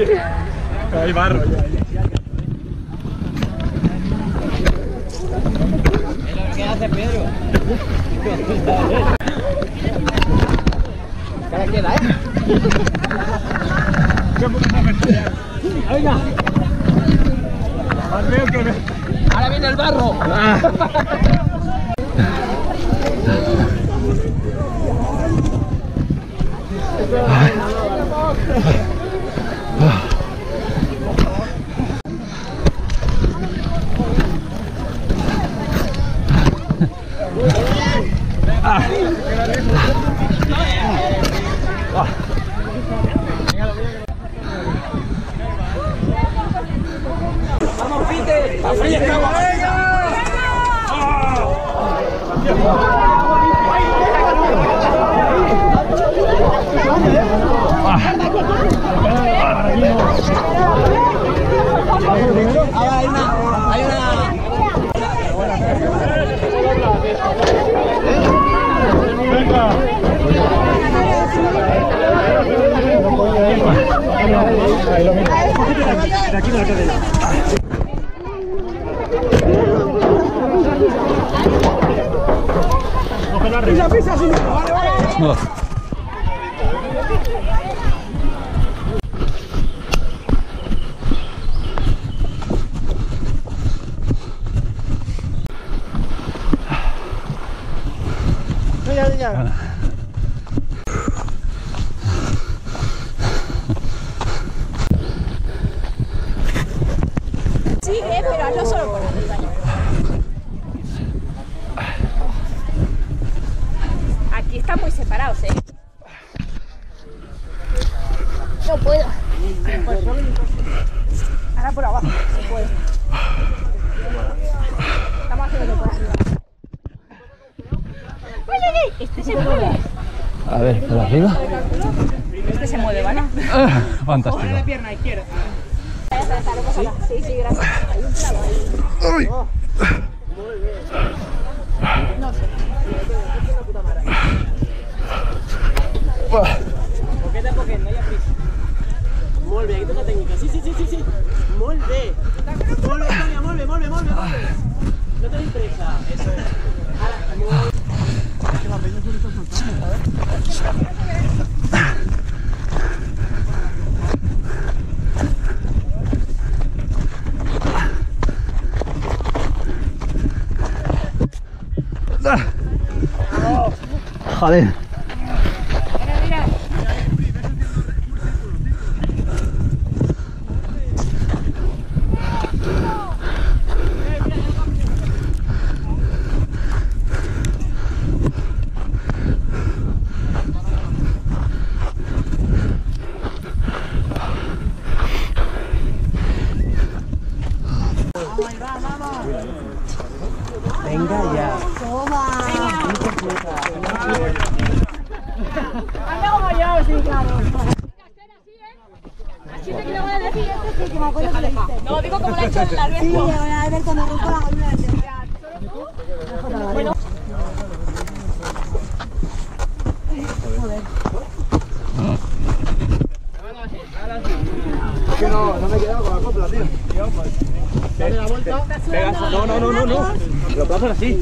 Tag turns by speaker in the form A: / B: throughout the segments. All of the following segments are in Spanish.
A: Hay barro ya.
B: ¿Qué hace Pedro? ¿Qué queda, Venga.
A: Más veo que me...
B: Ahora viene el barro. ¡Vamos, Peter!
A: Pisa, sí. Vale. Ya.
C: Sí, pero no solo por arriba. Aquí están muy separados, No puedo. Ahora por abajo, se puede. Estamos haciendo por arriba. Este se mueve.
D: A ver, por arriba.
C: Este se mueve, ¿vale?
D: Fantástico.
A: Coge la pierna izquierda.
C: Sí, sí, gracias. Hay un clavo ahí. No sé.
B: Poquet, no hi ha prisa. Molt bé, aquí tota tècnica. Sí. Molt bé. Molt bé, Tònia, molt bé. No tenim pressa. Eso es. Ara, molt...
A: Es que la peña suele estar soltando, ¿sabes?
D: Joder.
B: Venga ya.
C: Anda como yo, sí, claro. Así te quiero decir. No, digo como lo ha hecho el Alberto.
E: Sí, a ver cuando rompa la columna de
C: Bueno.
A: Es que no me he quedado con la copla, tío.
B: Dale la vuelta.
A: Pegas. No. Lo plazas así.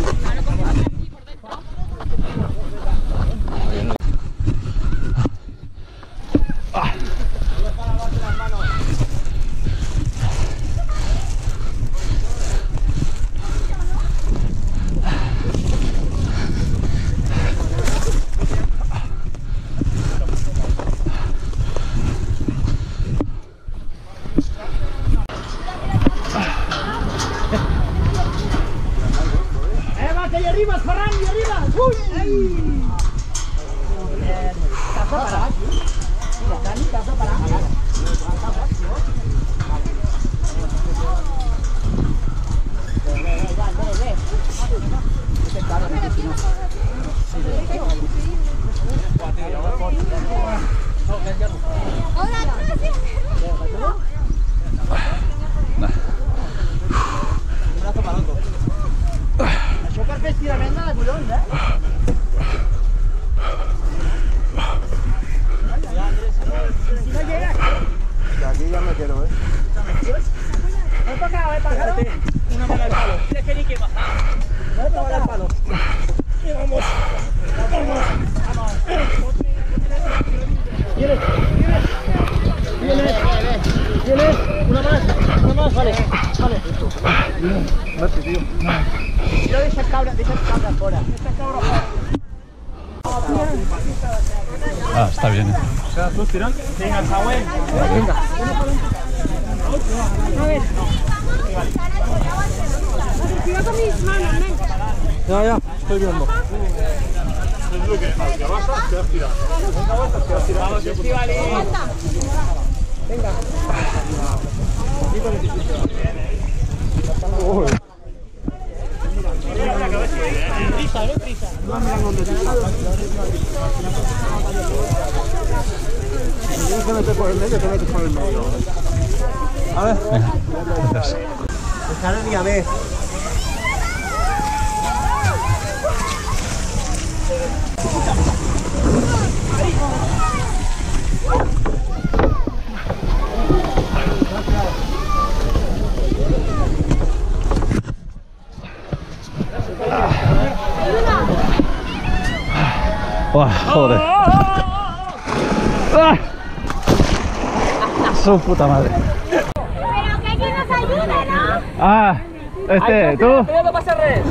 B: ¡Eva, que
A: no quiero, ¿eh?
B: Ven para acá, ven para acá. Una mano al palo. Tienes que ni que bajar. Ven para acá al palo. Vamos. Vamos. ¿Tienes? Una más, vale.
A: Vete, tío.
B: Tira de esas cabras fuera.
D: Ah, está bien.
A: ¿Tú tiras?
B: Venga, Samuel.
A: Venga.
C: A ver. Cuidado con mis manos, ven.
A: Ya, estoy viendo. Es lo que vas a te has tirado.
B: Vamos, Estivali. Venga.
A: Uy.
B: Prisa, no prisa.
A: Tienes que meter por el medio, te metes por el medio. A ver.
D: Gracias.
B: Dejar ni a ver.
D: ¡Buah, joder! ¡Ah! ¡Su puta madre!
C: Pero que alguien nos ayude, ¿no?
D: ¡Ah! ¿Tú?
B: Cuidado, pasa red.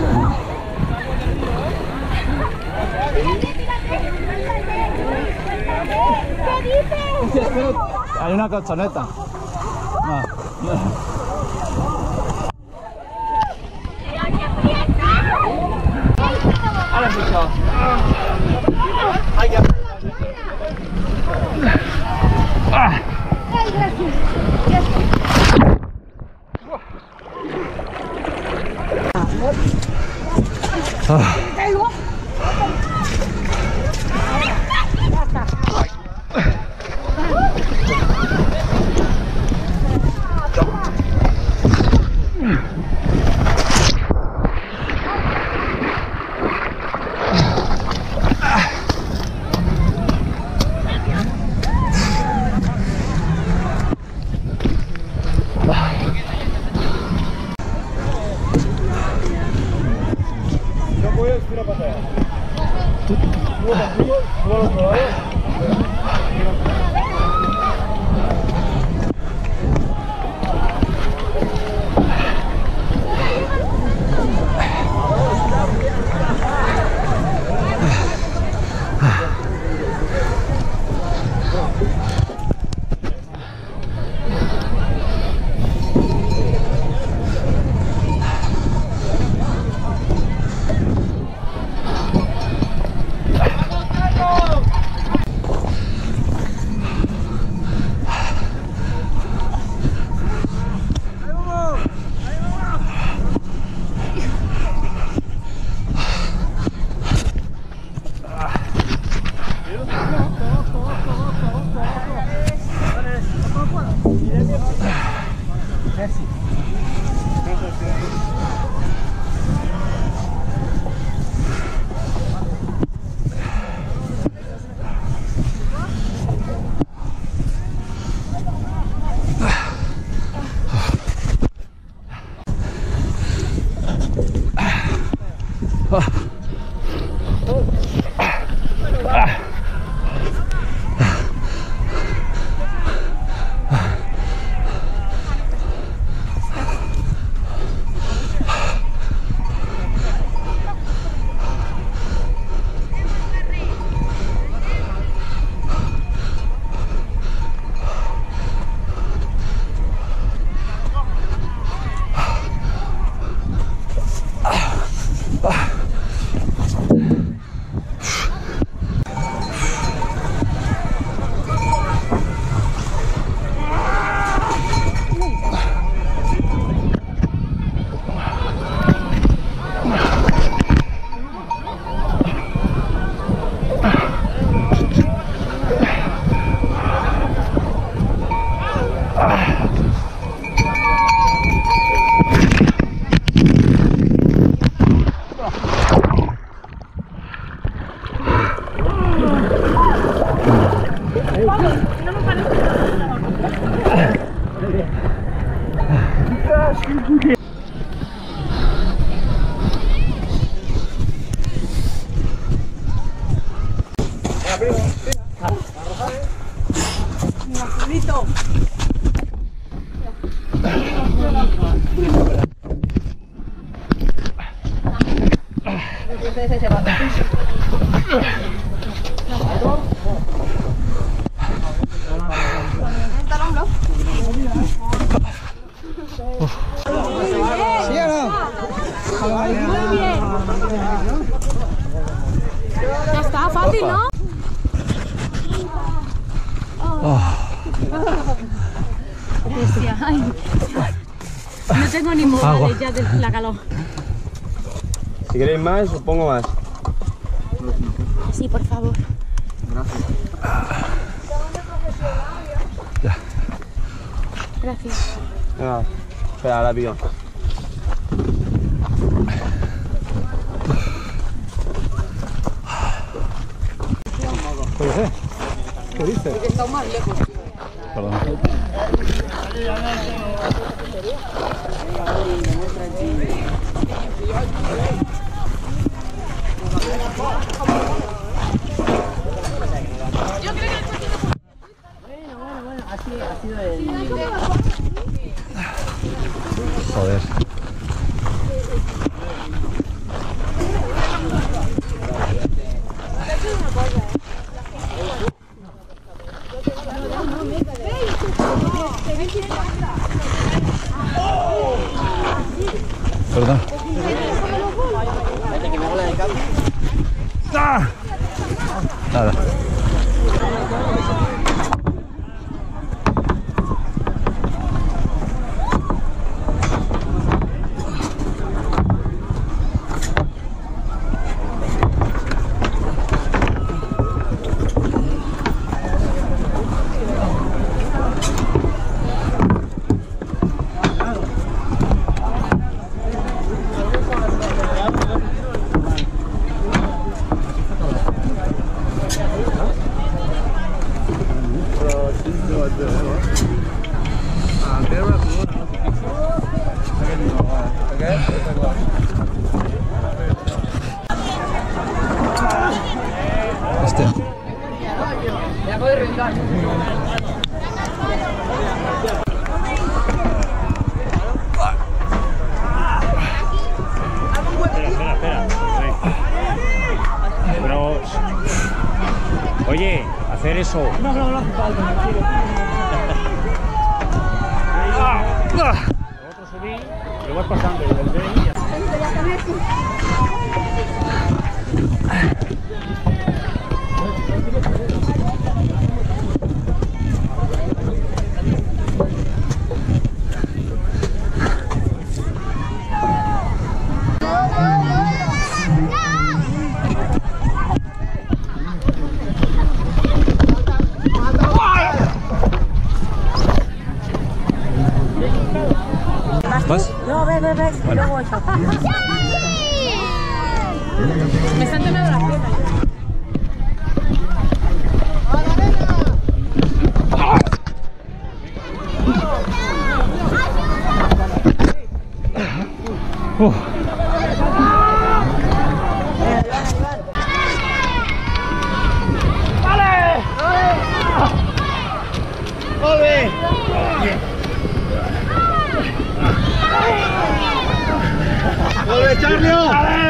C: ¿Qué dices?
D: Hay una colchoneta. Ah.
B: Ahora mucho.
D: Ah.
C: Ay, gracias.
D: Ah.
A: No puedes, tira para allá. ¿Tú lo has probado?
C: Muy bien. Ya está, fácil, ¿no? Hostia, ay. No tengo ni modales ya de la calor.
B: Si queréis más, os pongo más.
C: Sí, por favor. Gracias.
B: Venga, espera, ahora pido.
A: ¿Qué dices?
D: Perdón.
B: Bueno, ha sido el...
D: Joder. Perdón. ¡Ah! Nada. Hostia.
A: Espera. Pero... Oye, hacer eso...
B: No hace falta, no quiero.
A: Otro subí, lo vas pasando y volver y ya.
D: ¿Vas?
E: No, ve.
D: Bueno.
E: Luego eso.
C: Me están temblando las piernas.
B: ¡Vuelve, Charlio!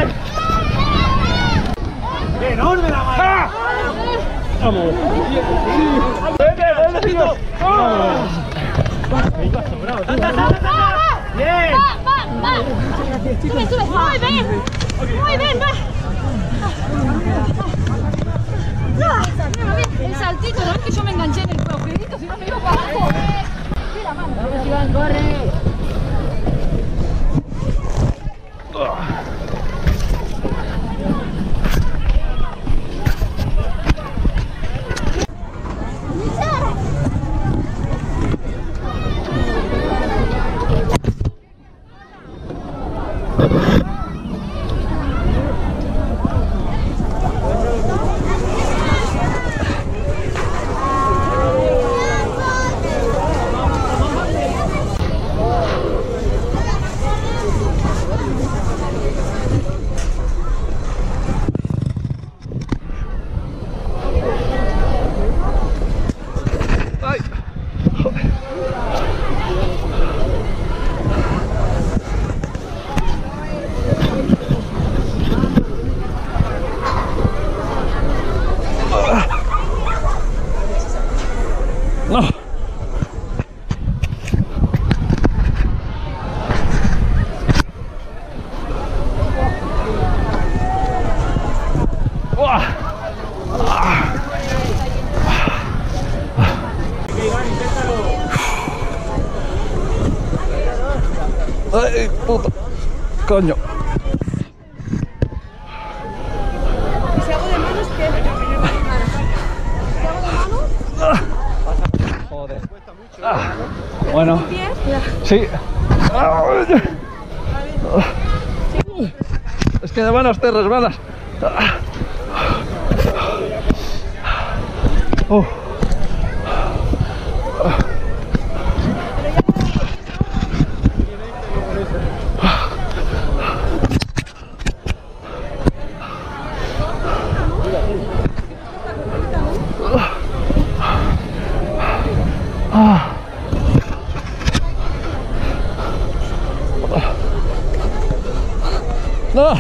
B: ¡Enorme la mano!
A: ¡Vamos! ¡Vete, tío! ¡Vamos! ¡Bien!
C: Va. Sube. Muy bien, va. El saltito, no es que yo me enganché en el agujerito, si no me iba para abajo. Mira, mano.
B: ¡Vamos, Iván, corre!
D: ¡Ay, puta! ¡Coño!
E: Si hago de manos, ¿qué? Si hago de manos,
D: Joder. Bueno. Sí. Es que de manos te resbalas. ¡No!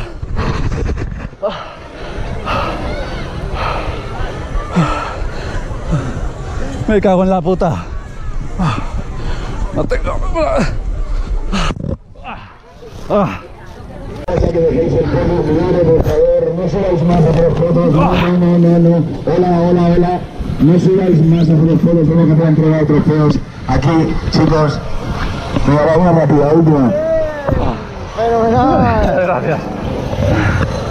D: Me cago en la puta. No tengo.
F: Que dejéis el perro libre, por favor, no subáis más a hacer fotos, no. Hola, no subáis más a hacer fotos, solo que te han entregado trofeos. Aquí, chicos, me va una rápida, última.
D: Gracias.